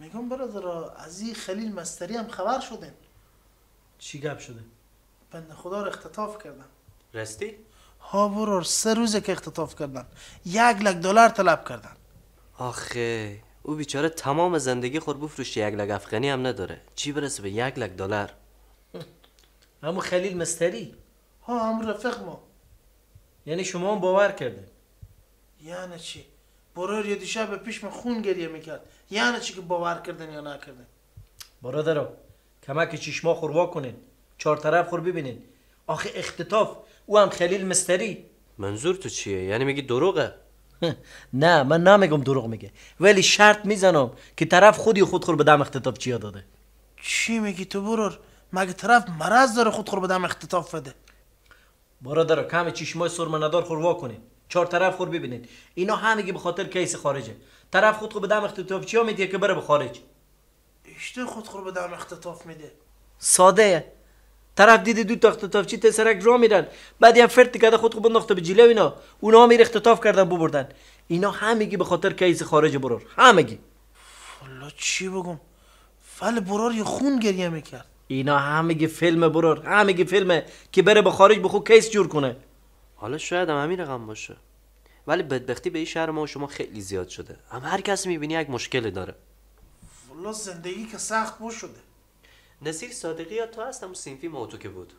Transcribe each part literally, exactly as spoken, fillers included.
میگم برادر از این خلیل مستری هم خبر شدن. چی گپ شده؟ بنده خدا رو اختطاف کردن. راستی؟ ها برور سه روزه که اختطاف کردن. یک لک دلار طلب کردن. آخه او بیچاره تمام زندگی خود بفروشه یک لک افغانی هم نداره، چی برسه به یک لک دلار؟ همون خلیل مستری؟ ها همون رفیق ما. یعنی شما هم باور کرده؟ یعنی چی؟ برور یه دیشب پیش من خون گریه میکرد. یعنی چی که باور کردن یا نکردن؟ برادرو کمک چشما خور وا کنین، چهار طرف خور ببینین. آخه اختطاف او هم خلیل مستری. منظور تو چیه؟ یعنی میگی دروغه؟ نه من نمیگم دروغ میگه، ولی شرط میزنم که طرف خودی خود خور به دم اختطاف چیا داده. چی میگی تو برور؟ مگه طرف مرض داره خود خور به دم اختطاف بده؟ برادر کم چشمای سرمه ندار خور وا کنین، چهار طرف خور ببینین. اینا همگی به خاطر کیس خارجه. طرف خود خور به دم اختطاف چیا میده که بره به خارج. اشته خود خور به دم اختطاف میده. ساده. طرف دیده دو تا اختطاف چی تسرک را میرن، بعد هم فرد کرده خود خود بنداخته به جلو اینا، اونا میره اختطاف کردن ببردن. اینا همگی به خاطر کیس خارج برور، همگی. والا چی بگم؟ ولی برور یه خون گریه میکرد. اینا همگی فیلم برور، همگی فیلمه که بره به خارج به خود کیس جور کنه. حالا شاید هم همین رقم باشه، ولی بدبختی به این شهر ما و شما خیلی زیاد شده. اما هر کسی میبینی یک مشکلی داره. والا زندگی که سخت بو شده. نصیر صادقی یا تو هست همون سینفی موتو که بود؟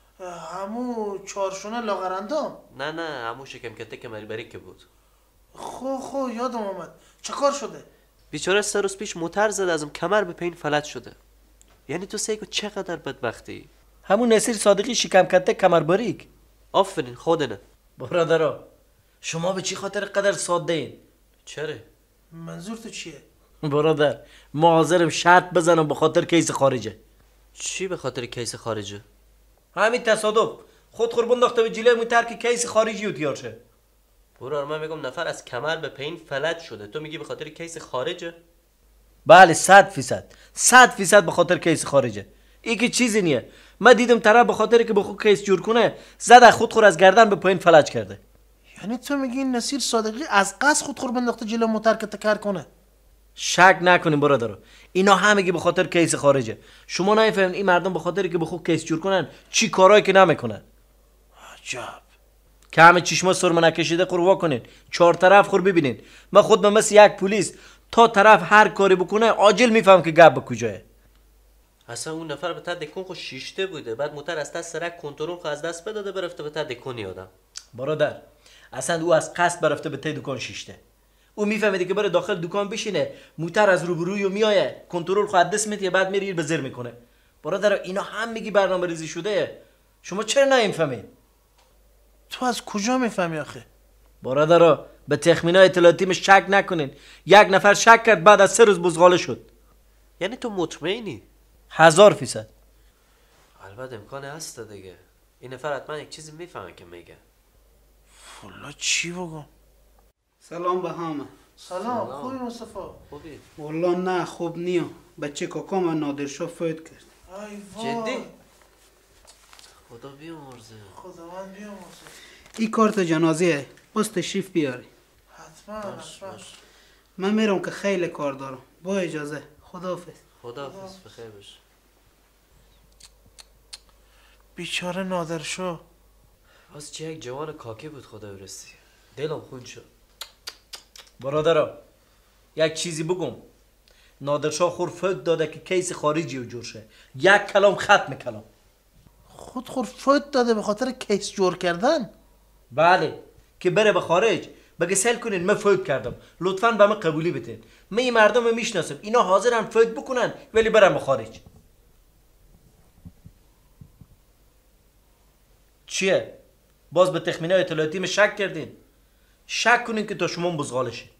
همو چارشونه لاغرندام؟ نه نه همون شکم کته که مریبری که بود. خو خو یادم آمد. چه کار شده؟ بیچاره سه روز پیش موتر زد ازم کمر به پین فلج شده. یعنی تو سیکو چقدر بدبختی؟ همون نصیر صادقی شکم کته کمر باریک. آفرین خودنه. برادرها شما به چی خاطر قدر ساده این؟ چرا؟ منظور تو چیه؟ برادر ما حاضرم شرط بزنم به خاطر کیس خارجه. چی به خاطر کیس خارجه؟ همین تصادف خود خور بنداخته به جلوی موتر که کیس خارجی تیار شه. برو من میگم نفر از کمر به پین فلج شده، تو میگی به خاطر کیس خارجه؟ بله صد فیصد صد فیصد به خاطر کیس خارجه. این که چیزی نیه. من دیدم طرف به خاطر که به خود کیس جور کنه زد خود خور از گردن به پایین فلج کرده. یعنی تو میگی این نصیر صادقی از قصد خود خور بنداخته جلو موتر که تکر کنه؟ شک نکنین برادر، اینا همگی به خاطر کیس خارجه. شما نمیفهمین این مردم به خاطر که به خود کیس جور کنن چی کارایی که نمیکنن. عجب. که همه چشما سرمه نکشیده قروا کنین، چهار طرف خور ببینین. من خود من مثل یک پلیس تا طرف هر کاری بکنه عاجل میفهم که گپ به کجاه. اصلا اون نفر به تا دکون خود شیشته بوده، بعد موتر از دست سرک کنترل خود از دست بداده برفته به تا دکونی آدم. برادر اصلا او از قصد برفته به ته دکان شیشته. او میفهمیده که بره داخل دکان بشینه، موتر از روبروی میایه کنترل خود دست میده بعد میره به زیر میکنه. برادر اینا هم میگی برنامه ریزی شده. شما چرا نمیفهمین؟ تو از کجا میفهمی آخه؟ برادر به تخمینای اطلاعاتیم شک نکنین. یک نفر شک کرد بعد از سه روز بزغاله شد. یعنی تو مطمئنی؟ هزار فیصد. البته امکان هست دیگه. این نفر حتما یک چیزی میفهمه که میگه. والا چی بگم؟ سلام به همه. سلام. خوبی مصطفی؟ خوبی؟ والا نه خوب نیم. بچه کاکام نادرشاه فوت کرد. ای وای. جدی؟ خدا بیامرزه. خدا من بیامرزه. این کارت جنازه باز تشریف بیاری. حتما حتما. من میرم که خیلی کار دارم. با اجازه. خداحافظ. خداحافظ بخیر باش. بیچاره نادرشاه. باز چه یک جوان کاکی بود خدا برسی. دلم خون شد. برادرم یک چیزی بگم. نادرشاه خور فوت داده که کیس خارجی رو جور شه. یک کلام ختم کلام. خود خور فوت داده به خاطر کیس جور کردن؟ بله که بره به خارج بگه سل کنین من فوت کردم لطفاً به من قبولی بتین. من این مردم رو میشناسم اینا حاضرن فوت بکنن ولی برن به خارج. چیه؟ باز به تخمینای اطلاعاتیم شک کردین؟ شک کنین که تا شما بزغاله شید.